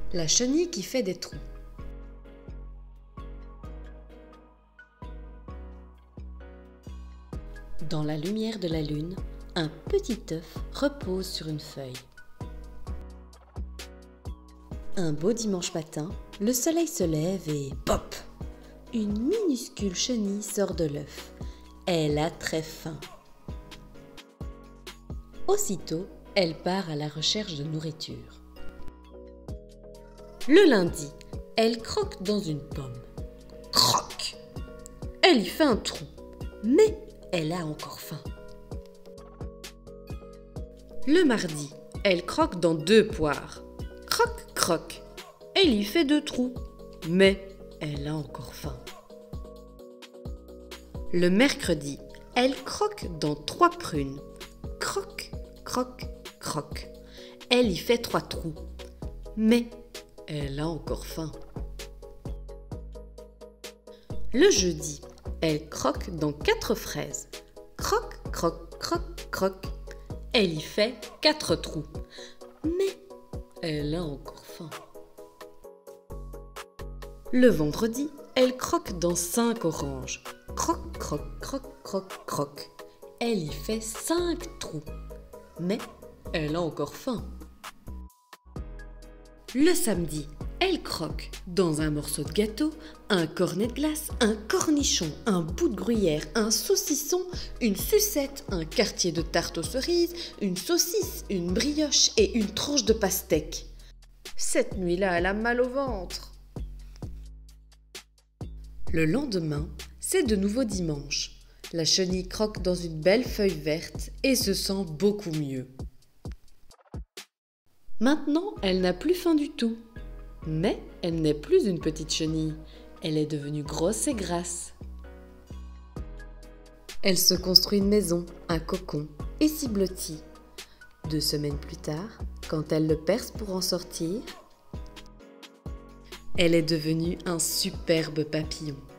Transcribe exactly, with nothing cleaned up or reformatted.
La chenille qui fait des trous. Dans la lumière de la lune, un petit œuf repose sur une feuille. Un beau dimanche matin, le soleil se lève et pop! Une minuscule chenille sort de l'œuf. Elle a très faim. Aussitôt, elle part à la recherche de nourriture. Le lundi, elle croque dans une pomme. Croque! Elle y fait un trou, mais elle a encore faim. Le mardi, elle croque dans deux poires. Croque, croque. Elle y fait deux trous, mais elle a encore faim. Le mercredi, elle croque dans trois prunes. Croque, croque, croque. Elle y fait trois trous, mais elle a encore faim. Le jeudi, elle croque dans quatre fraises. Croque, croque, croque, croque. Elle y fait quatre trous, mais elle a encore faim. Le vendredi, elle croque dans cinq oranges. Croque, croque, croque, croque, croque. Elle y fait cinq trous, mais elle a encore faim. Le samedi, elle croque dans un morceau de gâteau, un cornet de glace, un cornichon, un bout de gruyère, un saucisson, une sucette, un quartier de tarte aux cerises, une saucisse, une brioche et une tranche de pastèque. Cette nuit-là, elle a mal au ventre. Le lendemain, c'est de nouveau dimanche. La chenille croque dans une belle feuille verte et se sent beaucoup mieux. Maintenant, elle n'a plus faim du tout. Mais elle n'est plus une petite chenille. Elle est devenue grosse et grasse. Elle se construit une maison, un cocon, et s'y blottit. Deux semaines plus tard, quand elle le perce pour en sortir, elle est devenue un superbe papillon.